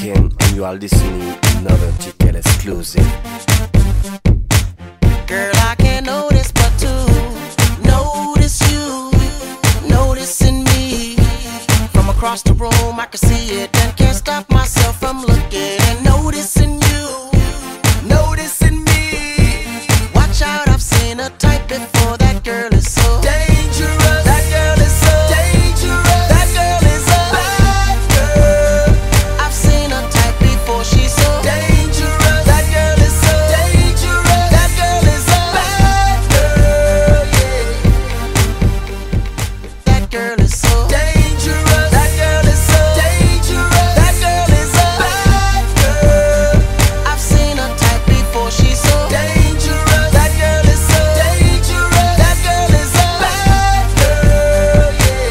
King, and you are listening to another Ticket exclusive. Girl, I can't notice but to notice you, noticing me. From across the room, I can see it and can't stop myself from looking and noticing you, noticing me. Watch out, I've seen a type before. That girl is so dangerous. That girl is so dangerous. That girl is a bad girl. I've seen a type before. She's so dangerous. That girl is so dangerous. That girl is a bad girl. Yeah. That girl is so dangerous. That girl is so dangerous. That girl is a bad girl. I've seen a type before. She's so dangerous. That girl is so dangerous. That girl is a bad girl.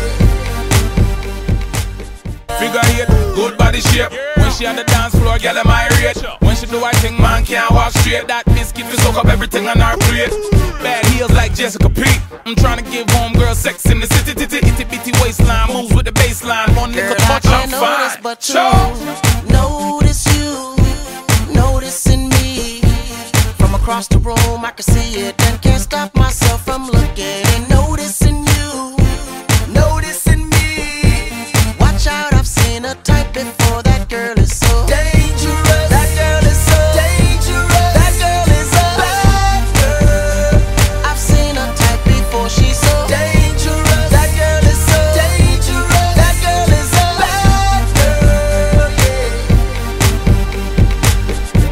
Yeah. Figure eight, good body shape. When she on the dance floor, girl, am irate. When she do I think man can't walk straight. That biscuit will soak up everything on our plate. Bad heels like Jessica Pete. I'm trying to give homegirl sex in the city. Itty bitty waistline moves with the baseline. One nigga Girl, I touch, I'm can't notice fine. but to notice you, noticing me. From across the room, I can see it and can't stop myself from looking and noticing you, noticing me. Watch out, I've seen a type before. That girl is so dangerous. That girl is so dangerous. That girl is a bad girl. I've seen a type before. She's so dangerous. That girl is so dangerous. That girl is a bad girl.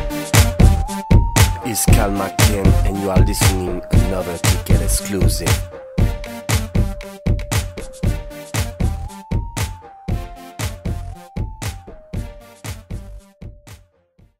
Yeah. It's Calma King, and you are listening to another Ticket exclusive.